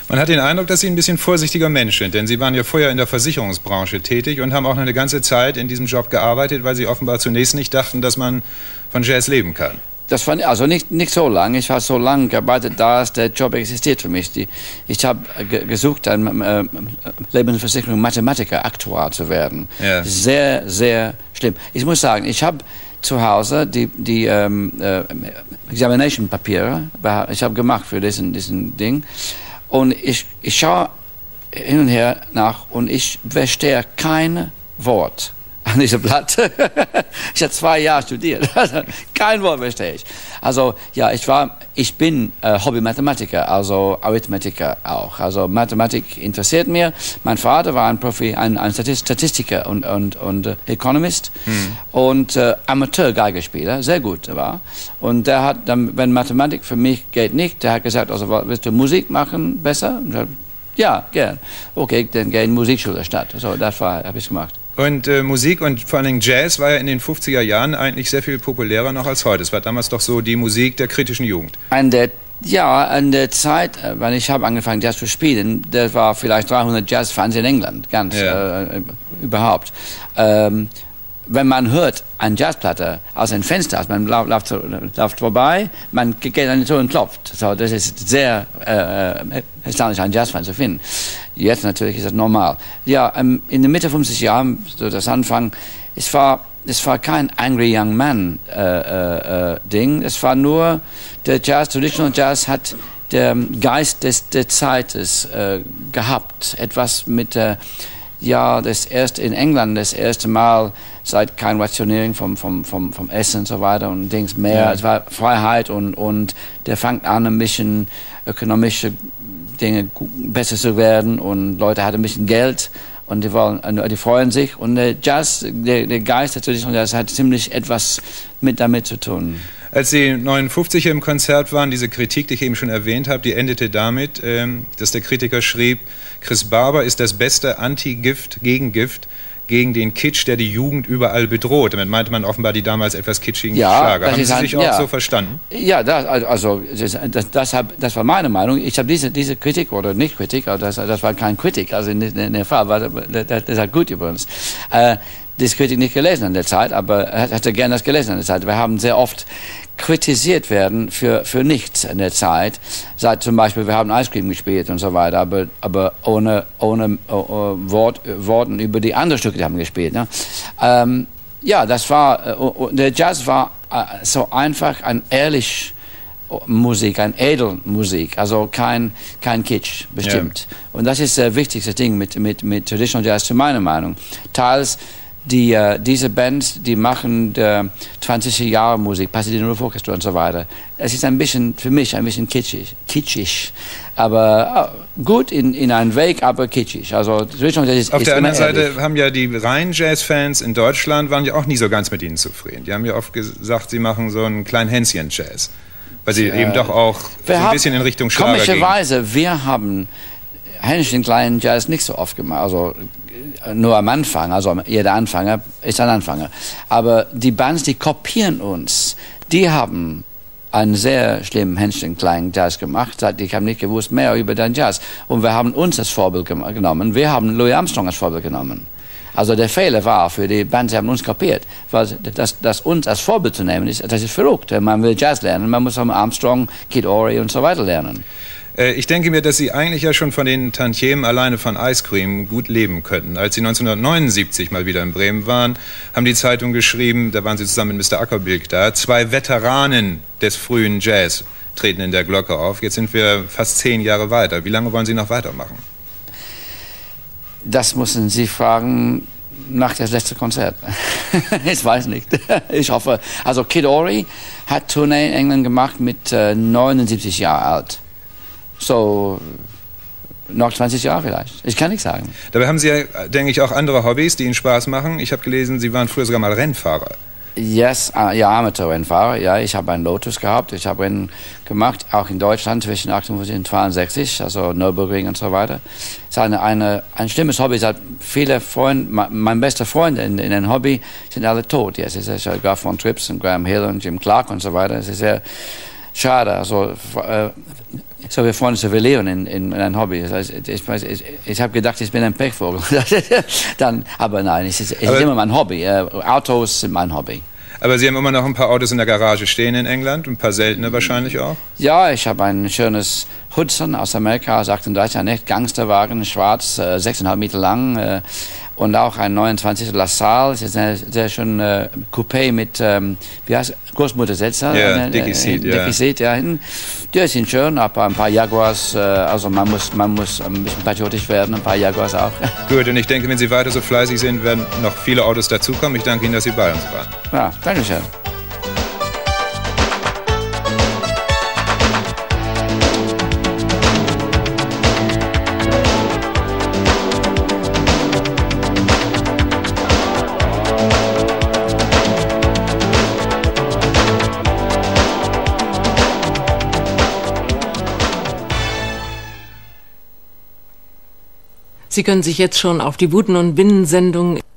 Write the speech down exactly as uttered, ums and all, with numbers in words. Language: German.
Man hat den Eindruck, dass Sie ein bisschen vorsichtiger Mensch sind, denn Sie waren ja vorher in der Versicherungsbranche tätig und haben auch noch eine ganze Zeit in diesem Job gearbeitet, weil Sie offenbar zunächst nicht dachten, dass man von Jazz leben kann. Das war also nicht, nicht so lange. Ich habe so lange gearbeitet, da der Job existiert für mich. Die, ich habe ge gesucht, ein äh, Lebensversicherung Mathematiker, Aktuar zu werden. Ja. Sehr, sehr schlimm. Ich muss sagen, ich habe zu Hause die, die ähm, äh, Examination-Papiere, ich habe gemacht für diesen, diesen Ding. Und ich, ich schaue hin und her nach und ich verstehe kein Wort an diesem Blatt. Ich habe zwei Jahre studiert. Kein Wort verstehe ich. Also ja, ich war, ich bin äh, Hobby-Mathematiker, also Arithmetiker auch. Also Mathematik interessiert mir. Mein Vater war ein Profi, ein, ein Statistiker und, und, und äh, Economist hm. und äh, Amateur-Geigespieler, sehr gut war. Und der hat dann, wenn Mathematik für mich geht nicht, der hat gesagt, also willst du Musik machen besser? Und ich hab, ja, gern. Okay, dann gehe in Musikschule statt. So, das war, habe ich gemacht. Und äh, Musik und vor allem Jazz war ja in den fünfziger Jahren eigentlich sehr viel populärer noch als heute. Es war damals doch so die Musik der kritischen Jugend. An der, ja, an der Zeit, wenn ich habe angefangen Jazz zu spielen, das war vielleicht dreihundert Jazzfans in England, ganz ja. äh, überhaupt. Ähm, wenn man hört eine Jazzplatte aus einem Fenster, man läuft, läuft vorbei, man geht an die Tür und klopft. So, das ist sehr äh, erstaunlich, einen Jazzfan zu finden. Jetzt natürlich ist das normal. Ja, ähm, in der Mitte fünfziger Jahren, so das Anfang, es war, es war kein Angry Young Man äh, äh, Ding, es war nur, der Jazz, Traditional Jazz hat den Geist des, der Zeites äh, gehabt. Etwas mit der, ja, das erste in England, das erste Mal seit kein Rationierung vom, vom, vom, vom Essen und so weiter und Dings mehr. Ja. Es war Freiheit und, und der fängt an, ein bisschen ökonomische Dinge besser zu werden und Leute hatten ein bisschen Geld und die, wollen, die freuen sich und der Jazz, der, der Geist der Tradition Jazz hat ziemlich etwas mit damit zu tun. Als Sie neunundfünfzig im Konzert waren, diese Kritik, die ich eben schon erwähnt habe, die endete damit, ähm, dass der Kritiker schrieb, Chris Barber ist das beste Anti-Gift, Gegengift gegen den Kitsch, der die Jugend überall bedroht. Damit meinte man offenbar die damals etwas kitschigen ja, Schlager. Haben Sie ein, sich auch ja. so verstanden? Ja, das, also das, das, das, hab, das war meine Meinung. Ich habe diese, diese Kritik, oder nicht Kritik, also das, das war kein Kritik, also in, in der Fall, war, das, das ist gut übrigens. Äh, diese Kritik nicht gelesen an der Zeit, aber er hätte gerne das gelesen an der Zeit. Wir haben sehr oft kritisiert werden für, für nichts in der Zeit. Seit zum Beispiel, wir haben Ice Cream gespielt und so weiter, aber, aber ohne, ohne uh, Wort, Worten über die anderen Stücke, die haben gespielt. Ne? Ähm, ja, das war, uh, der Jazz war uh, so einfach ein ehrlich Musik, ein Edelmusik, also kein, kein Kitsch, bestimmt. Ja. Und das ist das wichtigste Ding mit, mit, mit Traditional Jazz, zu meiner Meinung. Teils Die, uh, diese Bands, die machen uh, zwanziger Jahre Musik, Pasadena Roof Orchestra und so weiter. Es ist ein bisschen, für mich, ein bisschen kitschig, kitschig. Aber uh, gut in, in einen Weg, aber kitschig. Also, das ist, Auf ist der anderen Seite ehrlich. haben ja die reinen Jazzfans in Deutschland waren ja auch nie so ganz mit ihnen zufrieden. Die haben ja oft gesagt, sie machen so einen kleinen Hänschen-Jazz. Weil sie ja, eben doch auch so ein bisschen in Richtung Schlager gehen. Komischerweise, wir haben Hänschen kleinen Jazz nicht so oft gemacht. Also, nur am Anfang, also jeder Anfänger ist ein Anfänger. Aber die Bands, die kopieren uns, die haben einen sehr schlimmen Händchen kleinen Jazz gemacht. Ich habe nicht gewusst mehr über den Jazz. Und wir haben uns als Vorbild genommen. Wir haben Louis Armstrong als Vorbild genommen. Also der Fehler war für die Bands, die haben uns kopiert. Weil das, das uns als Vorbild zu nehmen, ist, das ist verrückt. Man will Jazz lernen, man muss Armstrong, Kid Ory und so weiter lernen. Ich denke mir, dass Sie eigentlich ja schon von den Tantiemen alleine von Ice Cream gut leben könnten. Als Sie neunzehnhundertneunundsiebzig mal wieder in Bremen waren, haben die Zeitungen geschrieben, da waren Sie zusammen mit Mister Ackerbilk da, zwei Veteranen des frühen Jazz treten in der Glocke auf. Jetzt sind wir fast zehn Jahre weiter. Wie lange wollen Sie noch weitermachen? Das müssen Sie fragen nach dem letzten Konzert. Ich weiß nicht. Ich hoffe. Also Kid Ory hat Tournee in England gemacht mit äh, neunundsiebzig Jahren alt. So, noch zwanzig Jahre vielleicht. Ich kann nicht sagen. Dabei haben Sie ja, denke ich, auch andere Hobbys, die Ihnen Spaß machen. Ich habe gelesen, Sie waren früher sogar mal Rennfahrer. Yes, uh, ja, Amateur-Rennfahrer. Ja, ich habe einen Lotus gehabt. Ich habe Rennen gemacht, auch in Deutschland zwischen achtundfünfzig und zweiundsechzig, also Nürburgring und so weiter. Es ist eine, eine, ein schlimmes Hobby. Es hat viele Freunde, mein bester Freund in, in einem Hobby sind alle tot. Yes, es ist sogar von Trips und Graham Hill und Jim Clark und so weiter. Es ist sehr schade. Also, äh, so wir freuen uns über Leon in, in, in ein Hobby. Das heißt, ich, ich, ich habe gedacht, ich bin ein Pechvogel. Dann, aber nein, es ist, es ist immer mein Hobby. Äh, Autos sind mein Hobby. Aber Sie haben immer noch ein paar Autos in der Garage stehen in England, ein paar seltene wahrscheinlich auch? Ja, ich habe ein schönes Hudson aus Amerika, aus achtunddreißig, ein echt Gangsterwagen, schwarz, äh, sechs Komma fünf Meter lang. Äh, und auch ein neunundzwanzig LaSalle, das ist ein sehr schön äh, Coupé mit, ähm, wie heißt Großmuttersitz? Ja, yeah, Dickie Seat, ja. Dickie Seat, ja. Die sind schön, aber ein paar Jaguars, äh, also man muss, man muss ein bisschen patriotisch werden, ein paar Jaguars auch. Gut, und ich denke, wenn Sie weiter so fleißig sind, werden noch viele Autos dazukommen. Ich danke Ihnen, dass Sie bei uns waren. Ja, danke schön. Sie können sich jetzt schon auf die Buden- und Binnensendung